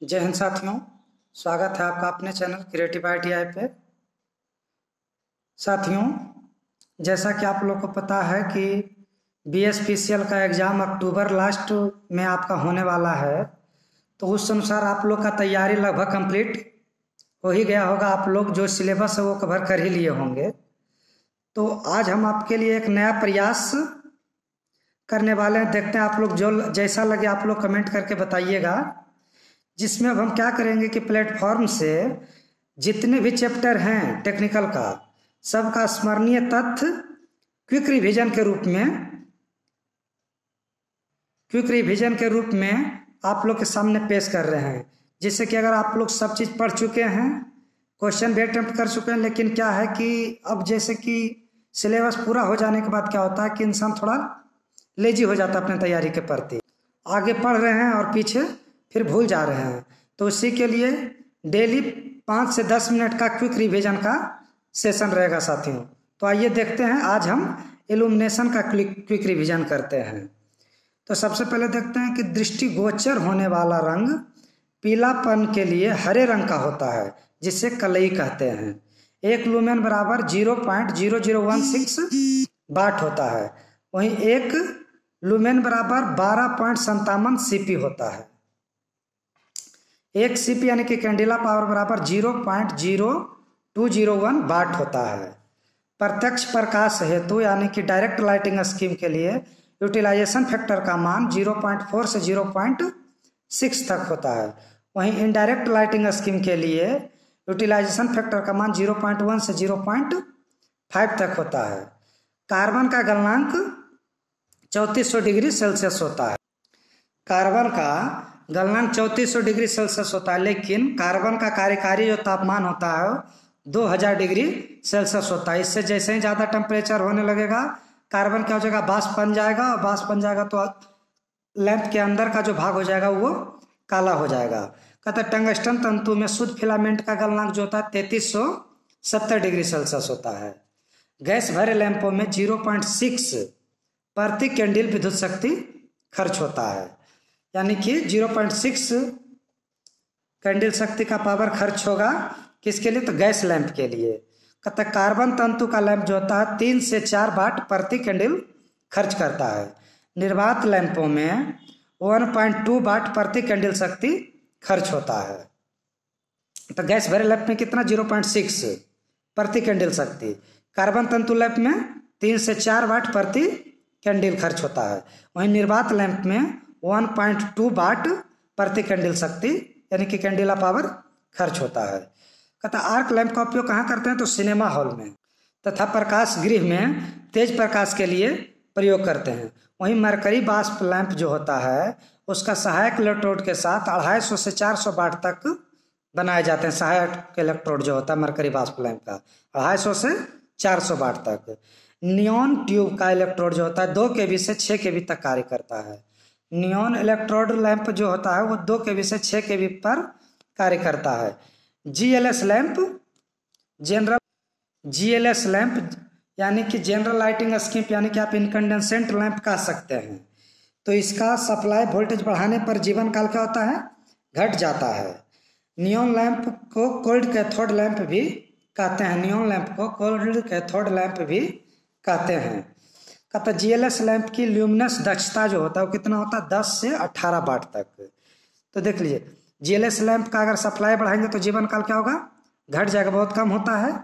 जय हिंद साथियों, स्वागत है आपका अपने चैनल क्रिएटिव आईटीआई पे। साथियों, जैसा कि आप लोग को पता है कि बीएसपीसीएल का एग्ज़ाम अक्टूबर लास्ट में आपका होने वाला है, तो उस अनुसार आप लोग का तैयारी लगभग कंप्लीट हो ही गया होगा। आप लोग जो सिलेबस है वो कवर कर ही लिए होंगे। तो आज हम आपके लिए एक नया प्रयास करने वाले हैं। देखते हैं आप लोग जो जैसा लगे आप लोग कमेंट करके बताइएगा। जिसमें अब हम क्या करेंगे कि प्लेटफॉर्म से जितने भी चैप्टर हैं टेक्निकल का, सबका स्मरणीय तथ्य क्विक रिवीजन के रूप में आप लोग के सामने पेश कर रहे हैं। जिससे कि अगर आप लोग सब चीज़ पढ़ चुके हैं, क्वेश्चन भी अटेम्प्ट कर चुके हैं, लेकिन क्या है कि अब जैसे कि सिलेबस पूरा हो जाने के बाद क्या होता है कि इंसान थोड़ा लेजी हो जाता है अपने तैयारी के प्रति। आगे पढ़ रहे हैं और पीछे फिर भूल जा रहे हैं। तो इसी के लिए डेली 5 से 10 मिनट का क्विक रिवीजन का सेशन रहेगा साथियों। तो आइए देखते हैं, आज हम इल्यूमिनेशन का क्विक रिवीजन करते हैं। तो सबसे पहले देखते हैं कि दृष्टिगोचर होने वाला रंग पीलापन के लिए हरे रंग का होता है, जिसे कलई कहते हैं। 1 लूमेन बराबर 0.0016 वाट होता है। वहीं 1 लूमेन बराबर 12.57 सीपी होता है। 1 सीपी यानी कि कैंडिला पावर बराबर 0.0201 वाट होता है। प्रत्यक्ष प्रकाश हेतु यानी कि डायरेक्ट लाइटिंग स्कीम के लिए यूटिलाइजेशन फैक्टर का मान 0.4 से 0.6 तक होता है। वहीं इनडायरेक्ट लाइटिंग स्कीम के लिए यूटिलाइजेशन फैक्टर का मान 0.1 से 0.5 तक होता है। कार्बन का गलनांक 3400 डिग्री सेल्सियस होता है। कार्बन का गलनांक 3400 डिग्री सेल्सियस होता है, लेकिन कार्बन का कार्यकारी जो तापमान होता है 2000 डिग्री सेल्सियस होता है। इससे जैसे ही ज़्यादा टेम्परेचर होने लगेगा, कार्बन क्या हो जाएगा, वाष्प बन जाएगा, और वाष्प बन जाएगा तो लैंप के अंदर का जो भाग हो जाएगा वो काला हो जाएगा। कहते हैं टंगस्टन तंतु में शुद्ध फिलामेंट का गलनांक जो होता है 3370 डिग्री सेल्सियस होता है। गैस भरे लैंपों में 0.6 प्रति कैंडल विद्युत शक्ति खर्च होता है, यानी कि 0.6 कैंडल शक्ति का पावर खर्च होगा किसके लिए, तो गैस लैंप के लिए। कहता है कार्बन तंतु का लैंप जो होता है 3 से 4 वाट प्रति कैंडल खर्च करता है। निर्वात लैंपों में 1.2 वाट प्रति कैंडल शक्ति खर्च होता है। तो गैस भरे लैंप में कितना, 0.6 प्रति कैंडल शक्ति। कार्बन तंतु लैंप में 3 से 4 वाट प्रति कैंडल खर्च होता है। वहीं निर्वात लैंप में 1.2 वाट प्रति कैंडल शक्ति यानी कि कैंडिला पावर खर्च होता है। कहता आर्क लैंप का उपयोग कहाँ करते हैं, तो सिनेमा हॉल में तथा प्रकाश गृह में तेज प्रकाश के लिए प्रयोग करते हैं। वहीं मरकरी वाष्प लैंप जो होता है उसका सहायक इलेक्ट्रोड के साथ 250 से 400 वाट तक बनाए जाते हैं। सहायक इलेक्ट्रोड जो होता है मरकरी वाष्प लैंप का 250 से 400 वाट तक। नियॉन ट्यूब का इलेक्ट्रोड जो होता है 2 केवी से 6 केवी तक कार्य करता है। नियॉन इलेक्ट्रोड लैंप जो होता है वो 2 केवी से 6 केवी पर कार्य करता है। जीएलएस लैंप यानी कि जनरल लाइटिंग स्कीम, यानी कि आप इनकंडेंसेंट लैंप कह सकते हैं। तो इसका सप्लाई वोल्टेज बढ़ाने पर जीवन काल क्या होता है, घट जाता है। नियॉन लैंप को कोल्ड कैथोड लैंप भी कहते हैं। नियॉन लैंप को कोल्ड कैथोड लैंप भी कहते हैं। कहता जीएलएस लैंप की ल्यूमिनस दक्षता जो होता है वो कितना होता है, 10 से 18 वाट तक। तो देख लीजिए, जीएलएस लैंप का अगर सप्लाई बढ़ाएंगे तो जीवन काल क्या होगा, घट जाएगा, बहुत कम होता है।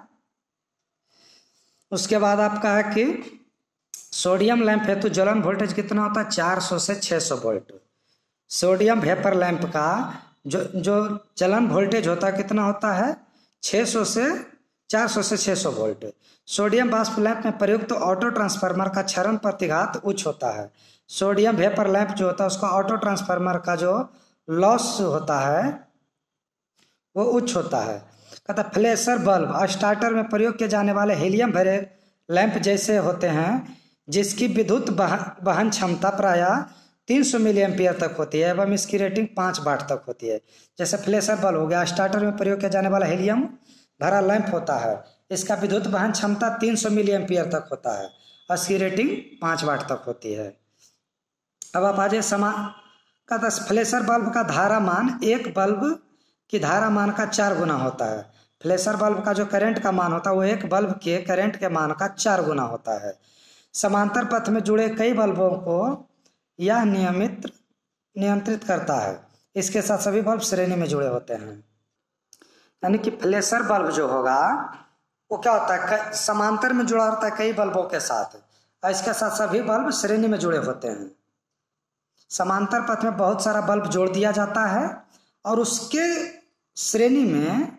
उसके बाद आपका है कि सोडियम लैंप हेतु ज्वलन वोल्टेज कितना होता है, 400 से 600 वोल्ट। सोडियम वेपर लैंप का जो ज्वलन वोल्टेज होता है कितना होता है, 400 से 600 वोल्ट। सोडियम वाष्प लैंप में प्रयुक्त तो ऑटो ट्रांसफार्मर का क्षरण प्रतिघात उच्च होता है। सोडियम वेपर लैंप जो होता है उसका ऑटो ट्रांसफार्मर का जो लॉस होता है वो उच्च होता है। कहता फ्लैशर बल्ब स्टार्टर में प्रयोग किए जाने वाले हीलियम भरे लैंप जैसे होते हैं, जिसकी विद्युत वहन क्षमता प्रायः 300 मिली एम्पियर तक होती है एवं इसकी रेटिंग 5 वाट तक होती है। जैसे फ्लैशर बल्ब हो गया, स्टार्टर में प्रयोग किया जाने वाला हीलियम भरा लैंप होता है, इसका विद्युत वहन क्षमता 300 मिली एम्पियर तक होता है और इसकी रेटिंग 5 वाट तक होती है। अब आप आ जाए कहता फ्लैशर बल्ब का धारामान एक बल्ब की धारामान का 4 गुना होता है। फ्लैशर बल्ब का जो करंट का मान होता है वो एक बल्ब के करंट के मान का 4 गुना होता है। समांतर पथ में जुड़े कई बल्बों को यह नियंत्रित करता है। इसके साथ सभी बल्ब श्रेणी में जुड़े होते हैं। यानी कि फ्लैशर बल्ब जो होगा वो क्या होता है, समांतर में जुड़ा होता है कई बल्बों के साथ, और इसके साथ सभी बल्ब श्रेणी में जुड़े होते हैं। समांतर पथ में बहुत सारा बल्ब जोड़ दिया जाता है और उसके श्रेणी में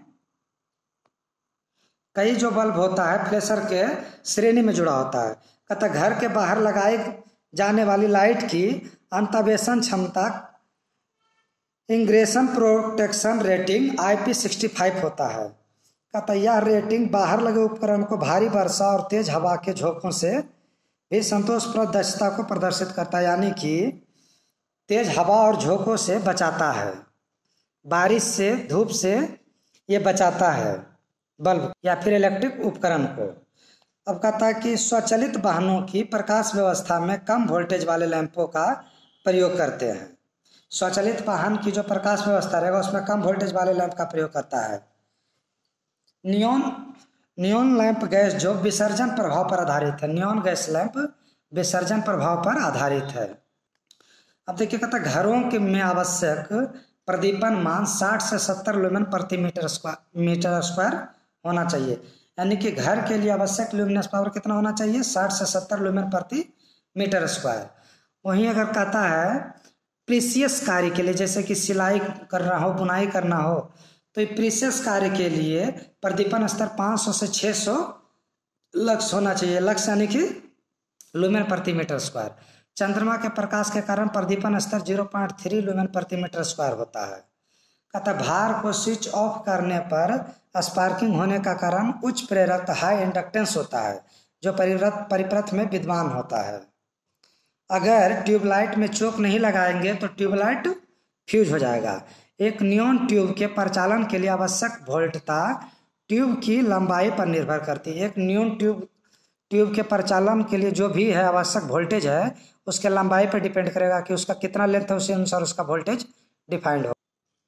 कई जो बल्ब होता है फ्लैशर के श्रेणी में जुड़ा होता है। कहता घर के बाहर लगाई जाने वाली लाइट की अंतर्वेशन क्षमता इंग्रेशन प्रोटेक्शन रेटिंग IP65 होता है। कहता यह रेटिंग बाहर लगे उपकरण को भारी वर्षा और तेज हवा के झोंकों से भी संतोषप्रद दक्षता को प्रदर्शित करता है। यानी कि तेज हवा और झोंकों से बचाता है, बारिश से, धूप से ये बचाता है बल्ब या फिर इलेक्ट्रिक उपकरण को। अब कहता है कि स्वचालित वाहनों की प्रकाश व्यवस्था में कम वोल्टेज वाले लैंपों का प्रयोग करते हैं। स्वचालित वाहन की जो प्रकाश व्यवस्था रहेगा उसमें कम वोल्टेज वाले लैंप का प्रयोग करता है। नियॉन लैंप गैस जो विसर्जन प्रभाव पर आधारित है। नियॉन गैस लैंप विसर्जन प्रभाव पर आधारित है। अब देखिए कहता घरों के में आवश्यक प्रदीपन मान 60 से 70 लुमेन प्रति मीटर स्क्वायर होना चाहिए। यानी कि घर के लिए आवश्यक ल्यूमिनस पावर कितना होना चाहिए, 60 से 70 लुमेन प्रति मीटर स्क्वायर। वहीं अगर कहता है प्रीसियस कार्य के लिए, जैसे कि सिलाई करना हो, बुनाई करना हो, तो प्रीसियस कार्य के लिए प्रदीपन स्तर 500 से 600 लक्स होना चाहिए। लक्स यानी कि लुमेन प्रति मीटर स्क्वायर। चंद्रमा के प्रकाश के कारण प्रदीपन स्तर 0.3 लुमेन प्रति मीटर स्क्वायर होता है। कहता भार को स्विच ऑफ करने पर स्पार्किंग होने का कारण उच्च प्रेरक हाई इंडक्टेंस होता है जो परिपथ में विद्यमान होता है। अगर ट्यूबलाइट में चोक नहीं लगाएंगे तो ट्यूबलाइट फ्यूज हो जाएगा। एक नियॉन ट्यूब के परिचालन के लिए आवश्यक वोल्टता ट्यूब की लंबाई पर निर्भर करती है। एक नियॉन ट्यूब के परिचालन के लिए जो भी है आवश्यक वोल्टेज है उसके लंबाई पर डिपेंड करेगा कि उसका कितना लेंथ है, उसी अनुसार उसका वोल्टेज डिफाइंड हो।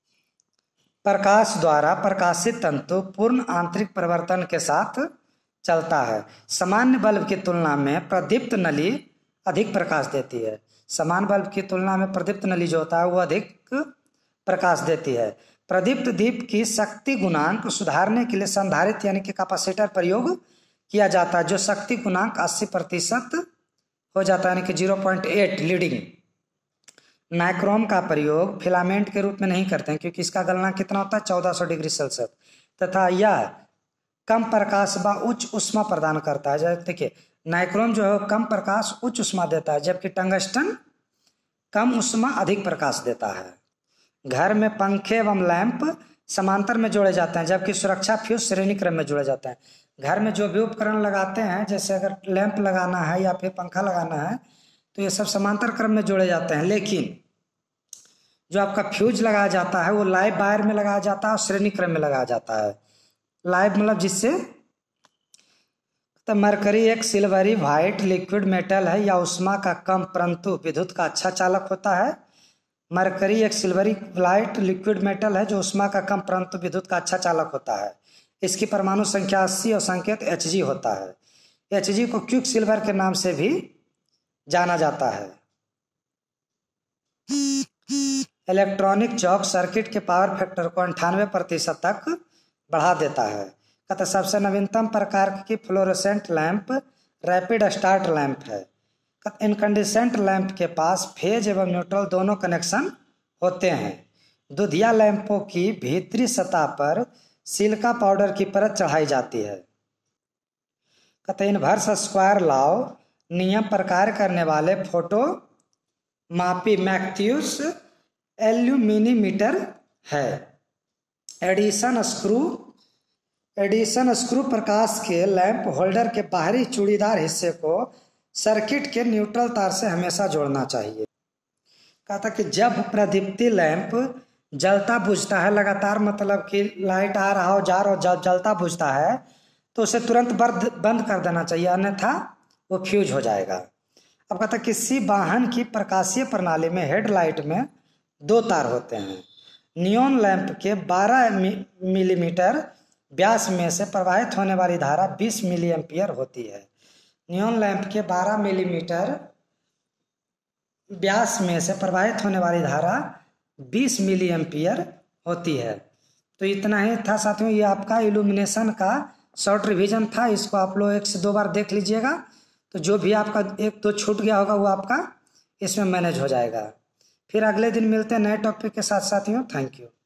प्रकाश द्वारा प्रकाशित तंतु पूर्ण आंतरिक परिवर्तन के साथ चलता है। सामान्य बल्ब की तुलना में प्रदीप्त नली अधिक प्रकाश देती है। सामान्य बल्ब की तुलना में प्रदीप्त नली जो होता है वो अधिक प्रकाश देती है। प्रदीप्त दीप की शक्ति गुणांक सुधारने के लिए संधारित्र यानी कि कैपेसिटर प्रयोग किया जाता है, जो शक्ति गुणांक 80% हो जाता है, यानी कि 0.8 लीडिंग। नाइक्रोम का प्रयोग फिलामेंट के रूप में नहीं करते हैं क्योंकि इसका गलनांक कितना होता है 1400 डिग्री सेल्सियस तथा यह कम प्रकाश व उच्च ऊष्मा प्रदान करता है। जैसे देखिए नाइक्रोम जो है कम प्रकाश उच्च ऊष्मा देता है, जबकि टंगस्टन कम ऊष्मा अधिक प्रकाश देता है। घर में पंखे एवं लैंप समांतर में जोड़े जाते हैं, जबकि सुरक्षा फ्यूज श्रेणी क्रम में जोड़े जाते हैं। घर में जो भी उपकरण लगाते हैं, जैसे अगर लैंप लगाना है या फिर पंखा लगाना है, तो ये सब समांतर क्रम में जोड़े जाते हैं। लेकिन जो आपका फ्यूज लगाया जाता है वो लाइव वायर में लगाया जाता है और श्रेणी क्रम में लगाया जाता है। लाइव मतलब जिससे तो मरकरी एक सिल्वरी व्हाइट लिक्विड मेटल है या ऊष्मा का कम परंतु विद्युत का अच्छा चालक होता है। मरकरी एक सिल्वरी व्हाइट लिक्विड मेटल है जो ऊष्मा का कम परंतु विद्युत का अच्छा चालक होता है। इसकी परमाणु संख्या 80 और संकेत Hg होता है। Hg को क्विक सिल्वर के नाम से भी जाना जाता है। इलेक्ट्रॉनिक चौक सर्किट के पावर फैक्टर को 98% तक बढ़ा देता है। कहता सबसे नवीनतम प्रकार की fluorescent lamp rapid start lamp है। इनकंडेंसेंट लैंप के पास फेज एवं न्यूट्रल दोनों कनेक्शन होते हैं। दुधिया लैंपों की भीतरी सतह पर सिलिका पाउडर की परत चढ़ाई जाती है। कहते इनवर्स स्क्वायर लॉ नियम पर कार्य करने वाले फोटो मापी मैथ्यूस एल्यूमिनीमीटर है। एडिशन स्क्रू प्रकाश के लैंप होल्डर के बाहरी चूड़ीदार हिस्से को सर्किट के न्यूट्रल तार से हमेशा जोड़ना चाहिए। कहता कि जब प्रदीप्ति लैंप जलता बुझता है लगातार, मतलब कि लाइट आ रहा हो जा रहा हो, जब जलता बुझता है तो उसे तुरंत बंद कर देना चाहिए, अन्यथा वो फ्यूज हो जाएगा। अब कहता किसी वाहन की प्रकाशीय प्रणाली में हेडलाइट में 2 तार होते हैं। नियॉन लैंप के 12 मिलीमीटर व्यास में से प्रवाहित होने वाली धारा 20 मिली एम्पियर होती है। नियॉन लैंप के 12 मिलीमीटर व्यास में से प्रवाहित होने वाली धारा 20 मिली एम्पियर होती है। तो इतना ही था साथियों, ये आपका इल्यूमिनेशन का शॉर्ट रिवीजन था। इसको आप लोग 1 से 2 बार देख लीजिएगा, तो जो भी आपका 1-2 छूट गया होगा वो आपका इसमें मैनेज हो जाएगा। फिर अगले दिन मिलते हैं नए टॉपिक के साथ साथियों। Thank you.